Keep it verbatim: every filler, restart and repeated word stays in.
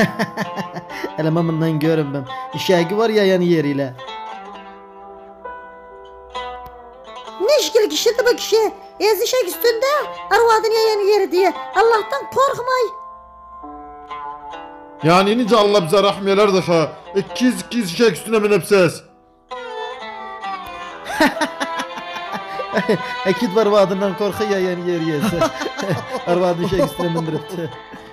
Elemamından görünmem. İşegi var ya yani yeriyle. Ne işkili kişi de bak kişi. Ezişek üstünde arvadın yayanı yeri diye. Allah'tan korkmay. Yani nice Allah bize rahmeler de ha. İkiz ikiz şek üstüne minepsiz. Ekid var vadından korkuyor yani yer yese. Arvadın şey üstüne mindiripti.